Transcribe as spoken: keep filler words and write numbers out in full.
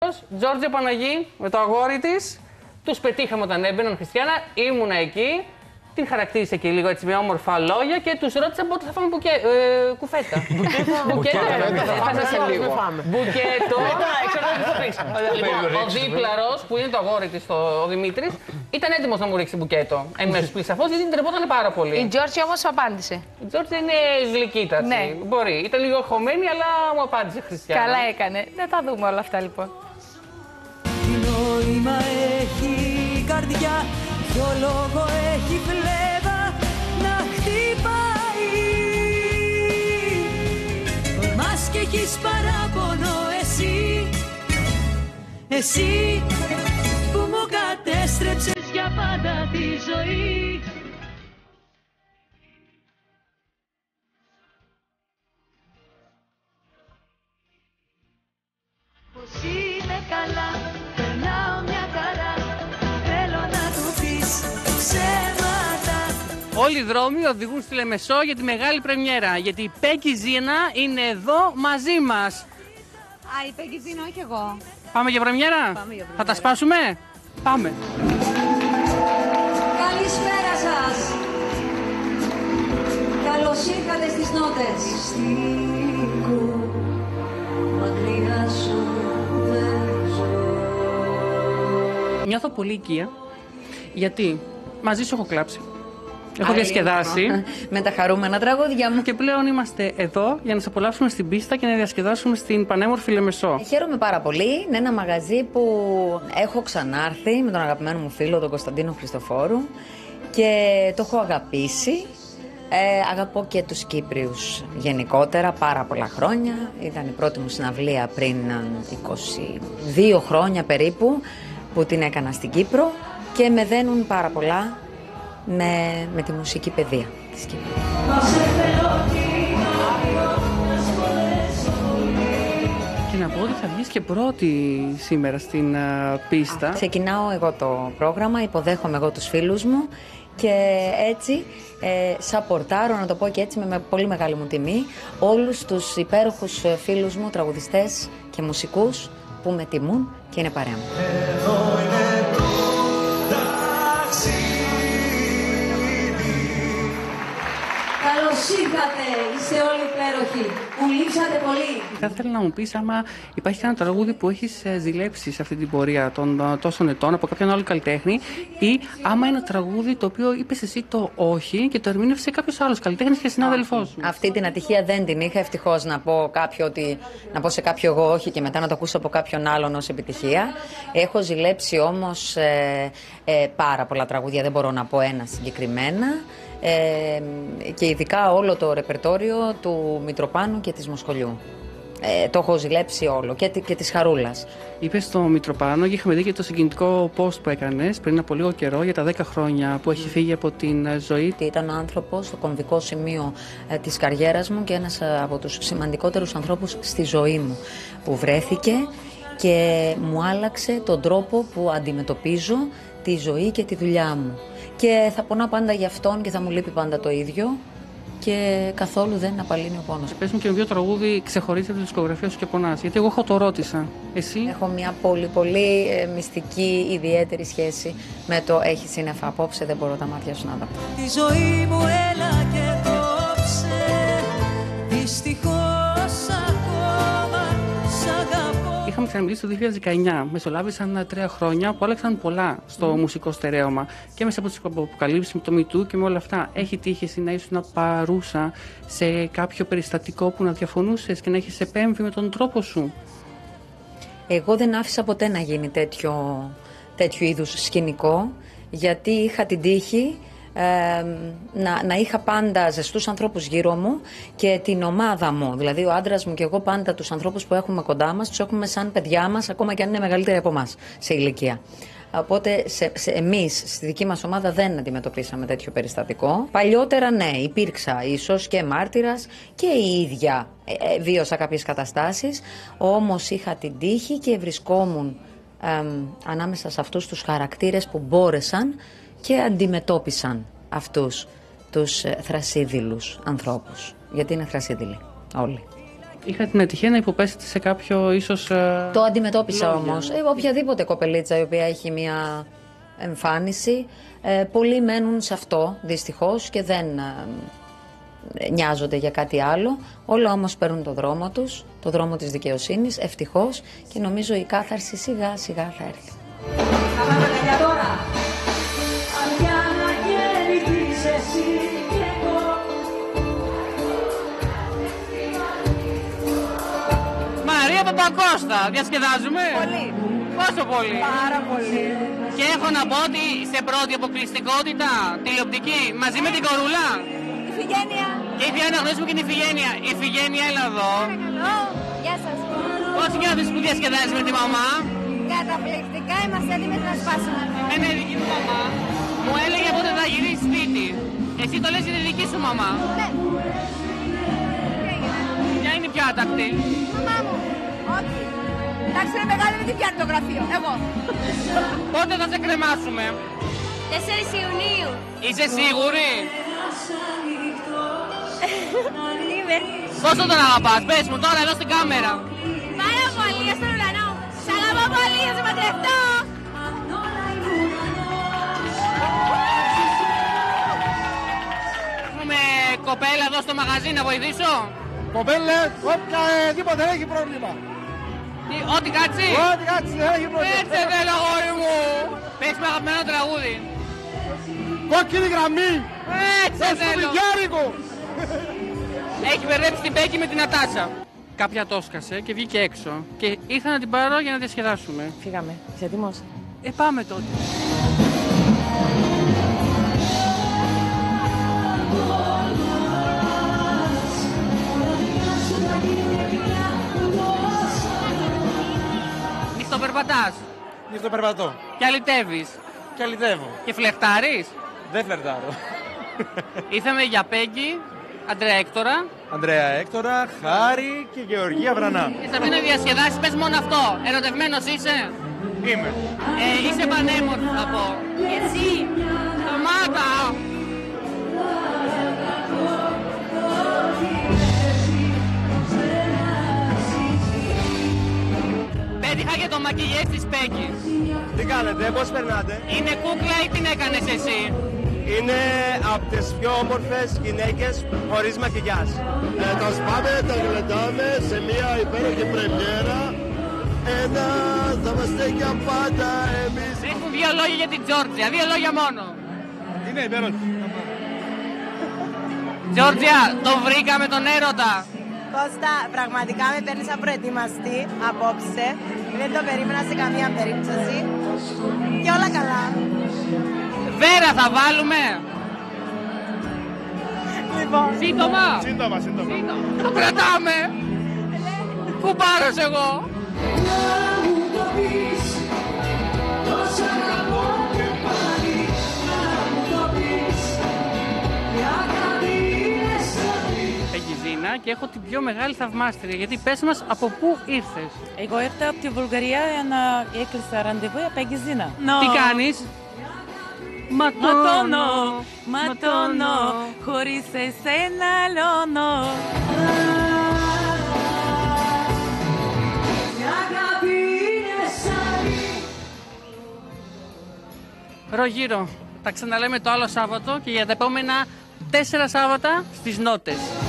Δήμητρος, Τζόρτζια Παναγή με το αγόρι της. Τους πετύχαμε όταν έμπαιναν, Χριστιανά, ήμουνα εκεί. Την χαρακτήρισε και λίγο έτσι με όμορφα λόγια και τους ρώτησα πότε θα φάμε μπουκέ, ε, κουφέτα. Μπουκέτο. Θα σε λίγο. Μπουκέτο. Ο δίπλαρος, που είναι το αγόρι της, ο Δημήτρης, ήταν έτοιμος να μου ρίξει μπουκέτο. Εν μέσω πλησαφώς, γιατί την τρεπόταν πάρα πολύ. Η Τζόρτζια όμως απάντησε. Η Τζόρτζια είναι γλυκύτατη. Ναι. Μπορεί. Ήταν λίγο χωμένη, αλλά μου απάντησε, Χριστιανά. Καλά έκανε. Δεν τα δούμε όλα αυτά λοιπόν. Τι νόημα έχει η καρδιά, ποιο λόγο έχει φλέβα να χτυπάει. Τολμάς και έχεις παράπονο εσύ, εσύ που μου κατέστρεψες για πάντα τη ζωή. Πως είμαι καλά, περνάω μια χαρά, θέλω να του πεις ψέματα. Όλοι οι δρόμοι οδηγούν στη Λεμεσό για τη μεγάλη πρεμιέρα, γιατί η Πέκκι Ζήνα είναι εδώ μαζί μας. Α, η Πέκκι Ζήνα, όχι εγώ. Πάμε για πρεμιέρα? Πάμε για πρεμιέρα. Θα τα σπάσουμε? Πάμε. Καλησπέρα σας. Καλώς ήρθατε στις νότες. Μακριά σου δεν ζω. Νιώθω πολύ οικία, γιατί μαζί σου έχω κλάψει. Έχω διασκεδάσει. Με τα χαρούμενα τραγούδια μου. Και πλέον είμαστε εδώ για να σε απολαύσουμε στην πίστα και να διασκεδάσουμε στην πανέμορφη Λεμεσό. Χαίρομαι πάρα πολύ. Είναι ένα μαγαζί που έχω ξανάρθει με τον αγαπημένο μου φίλο, τον Κωνσταντίνο Χριστοφόρου, και το έχω αγαπήσει. Ε, αγαπώ και τους Κύπριους γενικότερα πάρα πολλά χρόνια. Ήταν η πρώτη μου συναυλία πριν είκοσι δύο χρόνια περίπου που την έκανα στην Κύπρο και με δένουν πάρα πολλά με, με τη μουσική παιδεία της Κύπρου. Και να πω ότι θα βγεις και πρώτη σήμερα στην uh, πίστα. Ξεκινάω εγώ το πρόγραμμα, υποδέχομαι εγώ τους φίλους μου και έτσι ε, σαπορτάρω, να το πω και έτσι με, με πολύ μεγάλη μου τιμή, όλους τους υπέροχους φίλους μου, τραγουδιστές και μουσικούς που με τιμούν και είναι παρέα μου. Εδώ είναι το ταξίδι. Καλώς ήρθατε, είστε όλοι υπέροχοι. Μου λείψατε πολύ. Θα ήθελα να μου πεις άμα υπάρχει ένα τραγούδι που έχεις ζηλέψει σε αυτή την πορεία των τόσων ετών από κάποιον άλλο καλλιτέχνη, ή άμα ένα τραγούδι το οποίο είπες εσύ το όχι και το ερμήνευσε κάποιος άλλος καλλιτέχνης και συνάδελφός σου. Αυτή την ατυχία δεν την είχα, ευτυχώς, να πω, κάποιο ότι, να πω σε κάποιο εγώ όχι και μετά να το ακούσω από κάποιον άλλον ως επιτυχία. Έχω ζηλέψει όμως ε, ε, πάρα πολλά τραγούδια, δεν μπορώ να πω ένα συγκεκριμένα. Ε, και ειδικά όλο το ρεπερτόριο του Μητροπάνου και της Μοσχολιού. Ε, το έχω ζηλέψει όλο και, και της Χαρούλας. Είπες στο Μητροπάνο και είχαμε δει και το συγκινητικό post που έκανες πριν από λίγο καιρό για τα δέκα χρόνια που έχει φύγει από την ζωή. Ήταν ο άνθρωπος στο κομβικό σημείο ε, της καριέρας μου και ένας ε, από τους σημαντικότερους ανθρώπους στη ζωή μου που βρέθηκε και μου άλλαξε τον τρόπο που αντιμετωπίζω τη ζωή και τη δουλειά μου. Και θα πονάω πάντα για αυτόν και θα μου λείπει πάντα το ίδιο και καθόλου δεν απαλύνει ο πόνος. Πες μου και με δύο τραγούδι ξεχωρίζεται τη δισκογραφία σου και πονάς, γιατί εγώ έχω το ρώτησα. Εσύ? Έχω μια πολύ πολύ ε, μυστική, ιδιαίτερη σχέση με το «Έχει σύννεφα απόψε, δεν μπορώ τα μάτια σου να τα πω». Τη ζωή μου έλα και κόψε, δυστυχώς ακόμα σ' αγαπώ. Είχαμε ξαναμιλήσει το δύο χιλιάδες δεκαεννιά. Μεσολάβησαν τρία χρόνια που άλλαξαν πολλά στο mm. μουσικό στερέωμα. Και μέσα από τις αποκαλύψεις με το Me Too και με όλα αυτά. Έχει τύχει εσύ να ήσουν παρούσα σε κάποιο περιστατικό που να διαφωνούσες και να έχεις επέμβει με τον τρόπο σου? Εγώ δεν άφησα ποτέ να γίνει τέτοιο, τέτοιο είδους σκηνικό, γιατί είχα την τύχη Ε, να, να είχα πάντα ζεστούς ανθρώπους γύρω μου και την ομάδα μου, δηλαδή ο άντρας μου και εγώ πάντα τους ανθρώπους που έχουμε κοντά μας τους έχουμε σαν παιδιά μας, ακόμα και αν είναι μεγαλύτεροι από εμάς σε ηλικία. Οπότε σε, σε, εμείς στη δική μας ομάδα δεν αντιμετωπίσαμε τέτοιο περιστατικό. Παλιότερα ναι, υπήρξα ίσως και μάρτυρας και η ίδια ε, ε, βίωσα κάποιες καταστάσεις, όμως είχα την τύχη και βρισκόμουν ε, ανάμεσα σε αυτούς τους χαρακτήρες που μπόρεσαν και αντιμετώπισαν αυτούς τους θρασίδηλους ανθρώπους. Γιατί είναι θρασίδηλοι όλοι. Είχα την ατυχία να υποπέσετε σε κάποιο ίσως... ε, Το αντιμετώπισα λόγια. όμως. Ε, οποιαδήποτε κοπελίτσα η οποία έχει μια εμφάνιση, ε, πολλοί μένουν σε αυτό δυστυχώς και δεν ε, νοιάζονται για κάτι άλλο. Όλα όμως παίρνουν το δρόμο τους, το δρόμο της δικαιοσύνης, ευτυχώς, και νομίζω η κάθαρση σιγά σιγά θα έρθει. Μαρία Παπακώστα, διασκεδάζουμε. Πολύ. Πόσο πολύ? Πάρα πολύ. Και έχω να πω ότι σε πρώτη αποκλειστικότητα τηλεοπτική μαζί με την Κορούλα. Ιφηγένεια. Και ήθελα να γνωρίσουμε και την Ιφηγένεια. Η Ιφηγένεια, έλα εδώ. Παρακαλώ. Γεια σας. Πώς νιώθεις που διασκεδάζεις με τη μαμά? Καταπληκτικά, είμαστε έτοιμες να σπάσουμε. Εμένα η δική μου μαμά μου έλεγε πότε θα γυρίσεις σπίτι. Εσύ το λες για τη δική σου μαμά. Ναι. Ποια είναι η πιο άτακτη? Μαμά μου. Όχι. Εντάξει, είναι μεγάλη, με τι πιάνει το γραφείο. Εγώ. Πότε θα σε κρεμάσουμε? τέσσερις Ιουνίου. Είσαι σίγουρη? Είμαι. Πόσο τον αγαπάς? Πες μου τώρα εδώ στην κάμερα. Πάρα πολύ, για στον ουρανό. Σ' αγαπώ πολύ, θα σε παντρευτώ. Έχουμε κοπέλα εδώ στο μαγαζί να βοηθήσω. Κοπέλες, όποια ε, τίποτα δεν έχει πρόβλημα. Τι, ό,τι κάτσει. Ό,τι κάτσει δεν έχει πρόβλημα. Έτσι θέλω αγόρι μου. Πες με αγαπημένο τραγούδι. Κόκκινη γραμμή. Έτσι Στο θέλω. Βιγιάρικο. Έχει μπερδέψει την Μπέκη με την Νατάσα. Κάποια το έσκασε και βγήκε έξω. Και ήρθα να την πάρω για να διασκεδάσουμε. Φύγαμε. Είσαι έτοιμος? Ε, πάμε τότε. Νυχτοπερπατάς Νυχτοπερπατώ. και αλυτεύεις Και αλυτεύω. και φλερτάρεις. Δεν φλερτάρω. Ήρθαμε για Πέγγι, Αντρέα Έκτορα. Αντρέα Έκτορα, Χάρη και Γεωργία Βρανά. Και θα πει να διασκεδάσεις, πες μόνο αυτό. Ερωτευμένος είσαι? Είμαι. Ε, είσαι πανέμορφη θα πω. Εσύ. Σταμάτα! Πέτυχα για το μακιγιές της Πέγκης. Τι κάνετε, πώς περνάτε? Είναι κούκλα ή την έκανες εσύ? Είναι από τις πιο όμορφες γυναίκες χωρίς μακιγιάζ. Ε, τα σπάμε, τα γλεντάμε σε μια υπέροχη πρεμιέρα. Ένα θα είμαστε για πάντα εμείς. Πες μου δύο λόγια για την Τζόρτζια, δύο λόγια μόνο. Είναι υπέροχη. Τζόρτζια, το βρήκαμε τον έρωτα. Κώστα, πραγματικά με παίρνει σαν προετοιμαστή απόψε. Δεν το περίμενα σε καμία περίπτωση. Και όλα καλά. Βέρα θα βάλουμε. Λοιπόν, Σύντομα. Σύντομα, σύντομα. Το κρατάμε. Κουμπάρος εγώ. Ζήνα, και έχω την πιο μεγάλη θαυμάστρια. Γιατί πες μας από πού ήρθες? Εγώ ήρθα από τη Βουλγαρία να έκλεισα ραντεβού από Ζήνα. Τι κάνεις? Ματώνω, ματώνω, χωρίς εσένα λιώνω. Ρογύρο, τα ξαναλέμε το άλλο Σάββατο και για τα επόμενα τέσσερα Σάββατα στις Νότες.